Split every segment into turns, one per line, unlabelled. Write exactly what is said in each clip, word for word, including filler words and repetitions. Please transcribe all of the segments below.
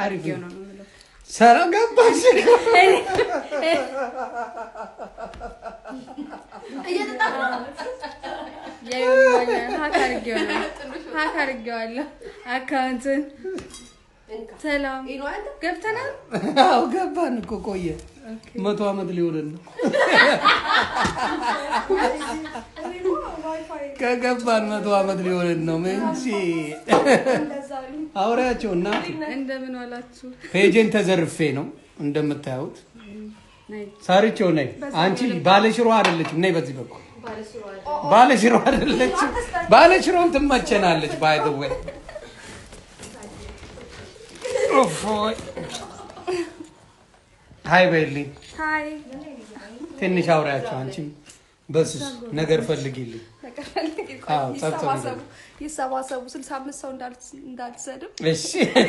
አሪፍ ነው ሰላም ገባሽ
እየተጣጣ
የዮኒ ሀካርጌው ነው ሀካርጌዋለሁ አካውንትን ሰላም ገብተናል
አው ገባን እኮ ቆየ መቶ አመት ሊሆነን ነው ከገባን መቶ አመት ሊሆነን ነው እንጂ አውራቸው እና
እንደምን ዋላችሁ
ፔጀን ተዘርፌ ነው እንደምታዩት ሳሪቸው ነይ አንቺ ባለሽሮ አይደለች ነይ በዚህ በኩል ባለሽሮ አይደለች ባለሽሮም ትመቸናለች ባይ ዘ ዌይ ኦፎይ ሃይ ቤሊ
ሃይ
ትንሽ አውራቸው አንቺ በስስ ነገር ፈልጊልኝ አዎ ተጣጣ
ይሰባሰቡ ስልሳ አምስት ሰው እንዳልተሰደብ
እሺ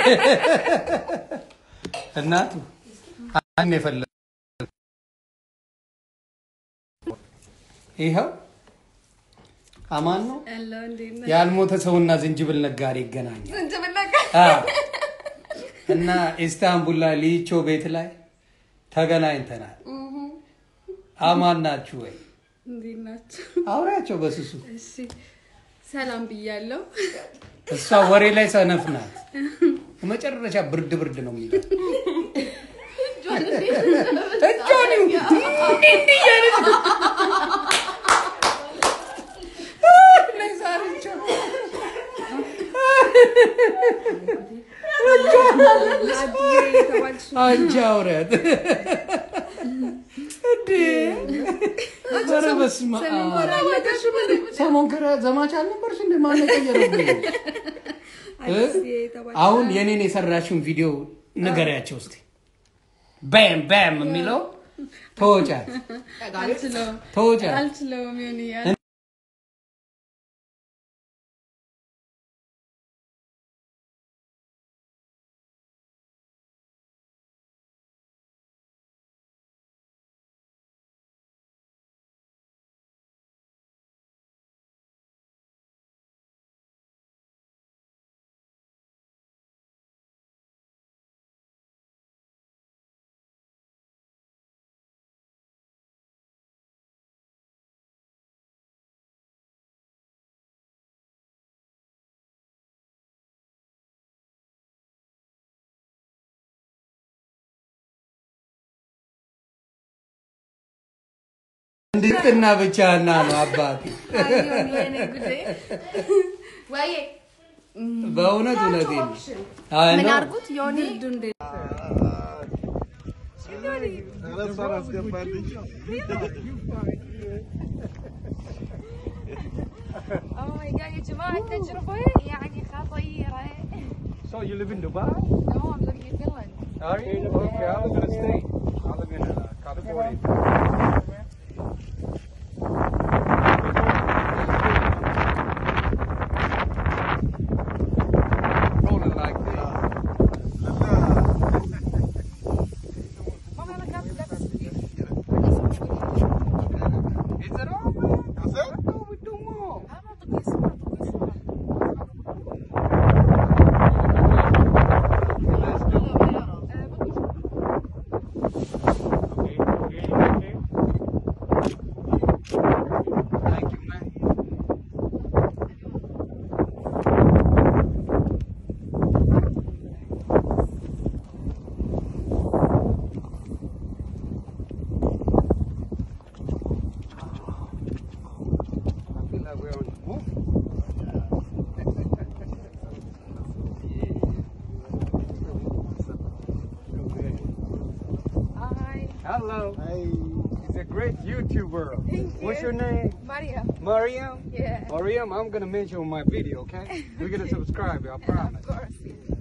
እናቱ አን የፈለ ይሄው አማን ነው ያልሞተ ሰውና ዝንጅብል ነጋሪ ይገናኛል
ዝንጅብል ነጋሪ
አዎ እና ኢስታንቡል ላይ ሊቾ ቤት ላይ ተገናኝተናል አማን ናችሁ ወይ
እንዲናችሁ
አውራቸው በስሱ
እሺ ሰላም ብያለሁ
እሷ ወሬ ላይ ሰነፍ ናት መጨረሻ ብርድ ብርድ ነው የሚለው ጆኒ እንዴ ያለች ለዛሬ አንጃውረት እንዴ አረበስማ ሰሞን ከራ ዘማች አልነበርሽ እንደ ማን ቀየረብኝ አሁን የኔን የሰራሽውን ቪዲዮ ንገሪያቸው እስቲ ባም ባም የሚለው ተወጫት
አልችለው
ተወጫት
አልችለው ዮኒ
እንድጥና ብቻና ነው አባቴ
ወይ
በእውነት እውነት ነው
ምን አርጉት ዮኒ ዱንዴ
Oh my god يا جماعة التجربة يعني خطيرة.
So you live in Dubai?
No, I'm living in Finland.
Are you? Okay, I live in a state. I live in uh, California. Rolling like this. Is it all, man? Is it? No, we do more. Let's do it. Okay, okay, okay. Thank you, man. I feel like we're on the move.
Hi.
Hello.
Hey.
He's a great YouTuber.
Thank
What's
you.
your name?
Maria.
Mariam?
Yeah.
Mariam, I'm gonna mention on my video, okay? We're gonna subscribe, I promise.
Of course.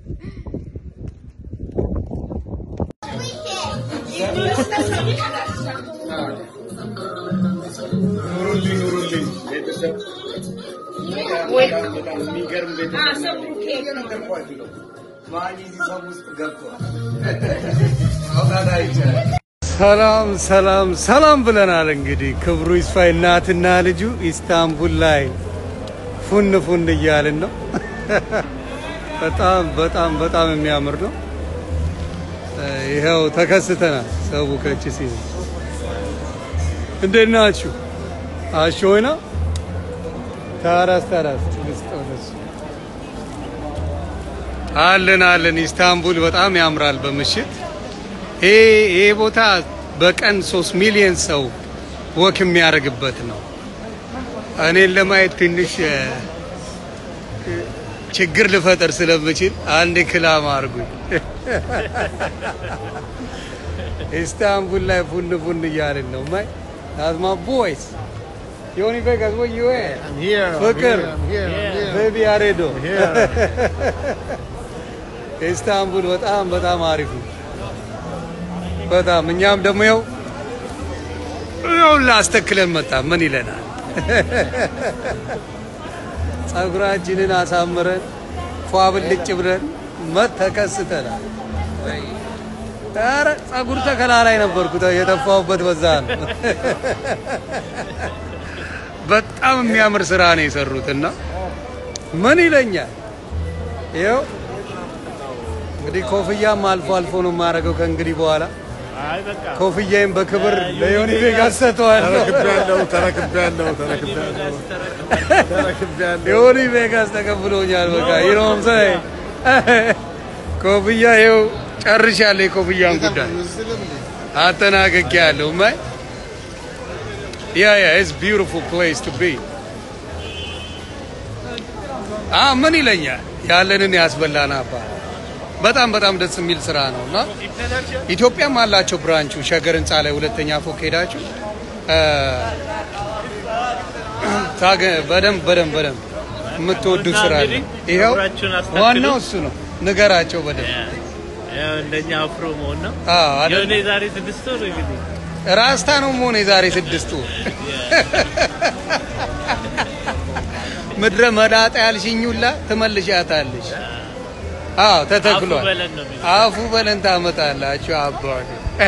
ኑሩልኝ ኑሩልኝ ቤተሰብ በጣም የሚገርም ቤተሰብ ነገርኳችሁ ነው። ማን ይሰው ውስጥ ገብቷል። አውቃዳ ይቻላል። ሰላም ሰላም ሰላም ብለናል። እንግዲህ ክብሩ ይስፋ እናትና ልጁ ኢስታንቡል ላይ ፉን ፉን እያልን ነው። በጣም በጣም በጣም የሚያምር ነው። ይሄው ተከስተናል ሰው ከቺ ሲል እንዴት ናችሁ አሾይና ታራስ ታራስ ልስጠውስ አለን አለን ኢስታንቡል በጣም ያምራል በመሽት ይሄ ይሄ ቦታ በቀን ሶስት ሚሊዮን ሰው ወክ የሚያደርግበት ነው እኔን ለማየት ትንሽ ችግር ልፈጠር ስለምችል አንድ ክላም አርጉኝ ኢስታንቡል ላይ ቡን ቡን እያልን ነው ማይ that's my boys Yoni Vegas where you at
I'm here
Fucker
I'm here, I'm here.
baby Aredo
here
ኢስታንቡል በጣም በጣም አሪፍ ነው በጣም እኛም ደግሞ ያው ያው ላስተክለን መጣ ምን ይለናል ጸጉራችንን አሳምረን ፏብልጭ ብለን መተከስተናል ታረ ጸጉር ተከላ ላይ ነበርኩ የጠፋውበት በዛን በጣም የሚያምር ስራ ነው የሰሩትና ምን ይለኛል ይኸው እንግዲህ ኮፍያም አልፎ አልፎ ነው ማረገው ከእንግዲህ በኋላ
አይ በቃ
ኮፍያም በክብር ለዮኒ ቬጋስ ሰጥቷል
ተረክቤያለሁ ተረክቤያለሁ ተረክቤያለሁ ተረክቤያለሁ
ዮኒ ቬጋስ ተቀብሎኛል በቃ ይሮም ሳይ ኮፍያ ይኸው ጨርሻለሁ የኮፍያን ጉዳይ አጠናቅቄያለሁ ማይ yeah yeah it's beautiful place to be አ ምን ይለኛል ያለንን ያስበላና አባ በጣም በጣም ደስ የሚል ስራ ነውና ኢትዮጵያም አላቸው ብራንቹ ሸገር ህንጻ ላይ ሁለተኛ ፎቅ ሄዳችሁ ታገ በደም በደም በደም የምትወዱ ስራ አለ ይሄው ዋናው እሱ ነው ንገራቸው በደም
ያው እንደኛ አፍሮ መሆን ነው
አዎ
የኔ ዛሬ ስድስት ወር እንግዲህ
ራስታ ነው ሞኔ ዛሬ ስድስት ወር ምድረ መዳጣ ያልሽኙላ ተመልሻታለሽ አዎ ተተክሏል አፉ በለን ታመጣላችሁ አባቴ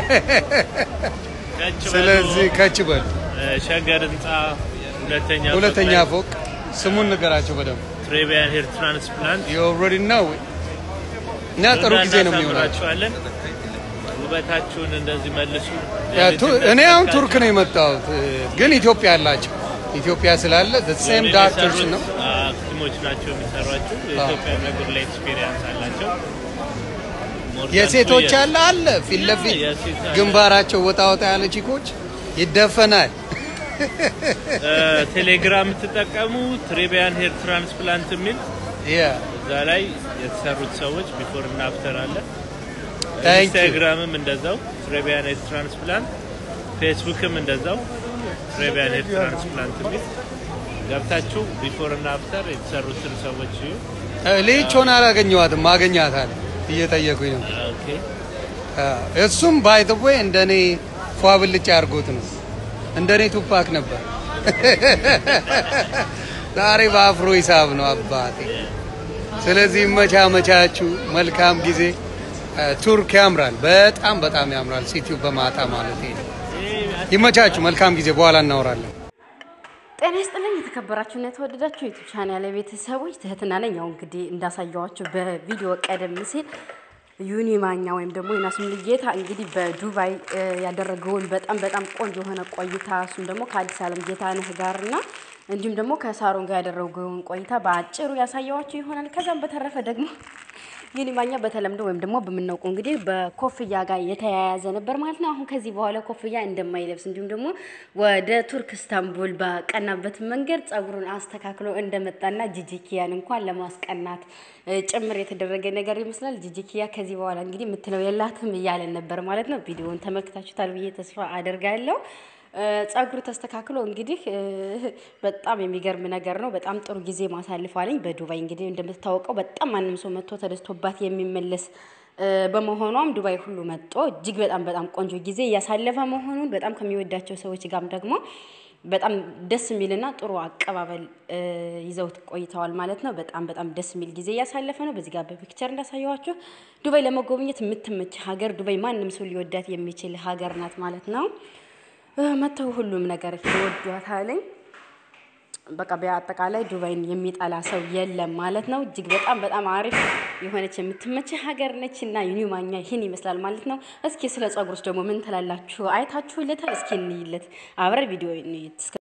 ስለዚህ ከችበል
ሸገር ህንጻ ሁለተኛ
ሁለተኛ ፎቅ ስሙን ንገራቸው በደም
ትሬቢያን ሄር ትራንስፕላንት
you already know እና ጥሩ ጊዜ ነው የሚሆናችሁ
ውበታችሁን እንደዚህ መልሱ
እኔ አሁን ቱርክ ነው የመጣሁት ግን ኢትዮጵያ አላችሁ ኢትዮጵያ ስላለ the same doctors ነው
አክቲሞች ናቸው የሚሰሯቸው ኢትዮጵያ ነገር ላይ ኤክስፒሪየንስ አላቸው
የሴቶች አለ አለ ፊት ለፊት ግንባራቸው ወጣ ወጣ ያለ ቺኮች ይደፈናል
ቴሌግራም ተጠቀሙ ትሬቢያን ሄር ትራንስፕላንት ሚል
ያ
እዛ ላይ የተሰሩት ሰዎች ቢፎር እና አፍተር አለ ኢንስታግራምም እንደዛው ትሬቢያን ሄር ትራንስፕላንት ፌስቡክም እንደዛው ትሬቢያን ሄር ትራንስፕላንት ሚል ገብታችሁ ቢፎር እና አፍተር የተሰሩትን ሰዎች
ልጅቶን አላገኘዋትም ማገኛታል እየጠየቁኝ ነው
ኦኬ
እሱም ባይ ዘ ወይ እንደኔ ፏብልጭ አርጎት ነው እንደኔ ቱፓክ ነበር ዛሬ በአፍሮ ሂሳብ ነው አባቴ ስለዚህ መቻ መቻችሁ መልካም ጊዜ ቱርክ ያምራል በጣም በጣም ያምራል ሲቲው በማታ ማለት ነው ይመቻችሁ መልካም ጊዜ በኋላ እናወራለን
ጤና ይስጥልኝ የተከበራችሁና የተወደዳችሁ ዩቲዩብ ቻናል ቤተሰቦች ትህትና ነኝ ያው እንግዲህ እንዳሳያችሁ በቪዲዮ ቀደም ሲል ዩኒ ማኛ ወይም ደግሞ የናሱም ልጅታ እንግዲህ በዱባይ ያደረገውን በጣም በጣም ቆንጆ ሆነ ቆይታ እሱም ደግሞ ከአዲስ ዓለም ጌታነህ ጋርና እንዲሁም ደግሞ ከሳሮን ጋር ያደረገውን ቆይታ በአጭሩ ያሳያችሁ ይሆናል ከዛም በተረፈ ደግሞ ዩኒ ማኛ በተለምዶ ወይም ደግሞ በመናውቀው እንግዲህ በኮፍያ ጋር የተያያዘ ነበር ማለት ነው አሁን ከዚህ በኋላ ኮፍያ እንደማይለብስ እንዲሁም ደግሞ ወደ ቱርክ ኢስታንቡል በቀናበት መንገድ ጸጉሩን አስተካክሎ እንደመጣና ጂጂኪያን እንኳን ለማስቀናት ጭምር የተደረገ ነገር ይመስላል ጂጂኪያ ከዚህ በኋላ እንግዲህ ምትለው የላትም ይያለን ነበር ማለት ነው ቪዲዮውን ተመልክታችሁታል ብዬ ተስፋ አደርጋለሁ ጸጉሩ ተስተካክሎ እንግዲህ በጣም የሚገርም ነገር ነው በጣም ጥሩ ጊዜ ማሳልፋለኝ በዱባይ እንግዲህ እንደምታውቀው በጣም ማንንም ሰው መጥቶ ተደስቶባት የሚመለስ በመሆኗም ዱባይ ሁሉ መጥቶ እጅግ በጣም በጣም ቆንጆ ጊዜ ያሳለፈ መሆኑን በጣም ከሚወዳቸው ሰዎች ጋርም ደግሞ በጣም ደስ የሚልና ጥሩ አቀባበል ይዘውት ቆይተዋል ማለት ነው በጣም በጣም ደስ የሚል ጊዜ ያሳለፈ ነው በዚህ ጋር በፒክቸር እንዳሳያችሁ ዱባይ ለመጎብኘት የምትመች ሀገር ዱባይ ማንንም ሰው ሊወዳት የሚችል ሀገር ናት ማለት ነው መተው ሁሉም ነገር ይወዷታል በቃ በአጠቃላይ ዱባይን የሚጠላ ሰው የለም ማለት ነው። እጅግ በጣም በጣም አሪፍ የሆነች የምትመች ሀገር ነችና ዩኒማኛ ይሄን ይመስላል ማለት ነው። እስኪ ስለ ጸጉርስ ደግሞ ምን ትላላችሁ? አይታችሁለታል? እስኪ እንይለት አብረን ቪዲዮ እንይት